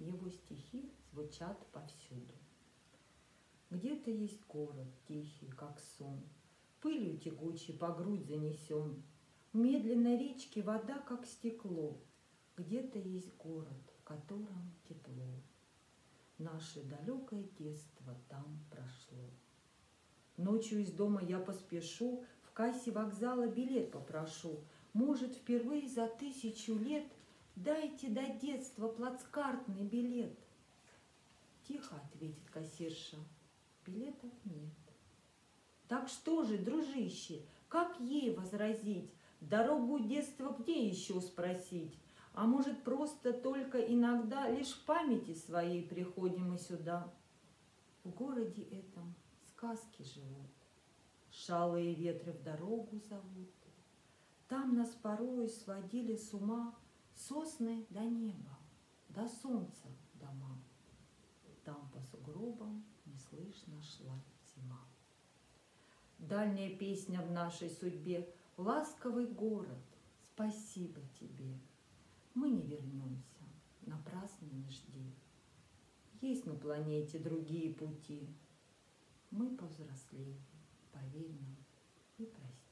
его стихи звучат повсюду. Где-то есть город тихий, как сон, пылью тягучей по грудь занесен. В медленной речке вода, как стекло. Где-то есть город, в котором тепло. Наше далекое детство там прошло. Ночью из дома я поспешу, в кассе вокзала билет попрошу. Может, впервые за 1000 лет дайте до детства плацкартный билет. Тихо ответит кассирша: билетов нет. Так что же, дружище, как ей возразить? Дорогу детства где еще спросить? А может, просто только иногда лишь в памяти своей приходим мы сюда? В городе этом сказки живут, шалые ветры в дорогу зовут. Там нас порой сводили с ума сосны до неба, до солнца дома. Там по сугробам неслышно шла зима. Дальняя песня в нашей судьбе: ласковый город, спасибо тебе. Мы не вернемся, напрасно не жди. Есть на планете другие пути. Мы повзрослели, поверь нам и прости.